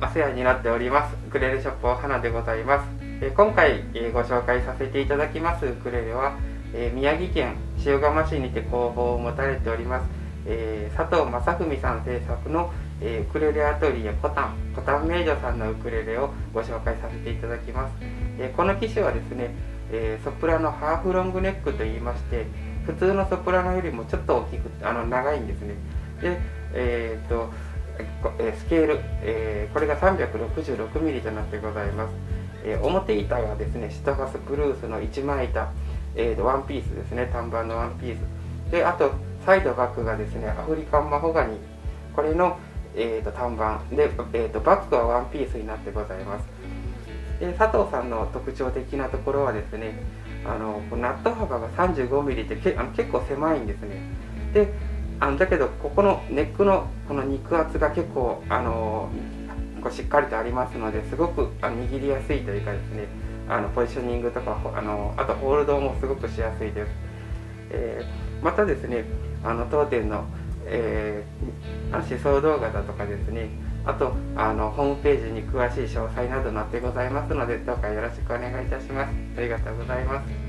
お世話になっておりますウクレレショップお花でございます。今回ご紹介させていただきますウクレレは宮城県塩釜市にて工房を持たれております佐藤正文さん制作のウクレレアトリエコタン名女さんのウクレレをご紹介させていただきます。この機種はですねソプラノハーフロングネックといいまして普通のソプラノよりもちょっと大きく長いんですね。で、スケール、これが 366mm となってございます。表板がですねシトガスプルースの1枚板、ワンピースですね、単板のワンピースで、あとサイドバックがですねアフリカンマホガニー、これの、単板で、バックはワンピースになってございます。で佐藤さんの特徴的なところはですねナット幅が 35mm って結構狭いんですね。でだけどここのネックのこの肉厚が結構こうしっかりとありますので、すごく握りやすいというかですねポジショニングとかあとホールドもすごくしやすいです。またですね当店の思想動画だとかですね、あとホームページに詳しい詳細など載ってございますので、どうかよろしくお願いいたします。ありがとうございます。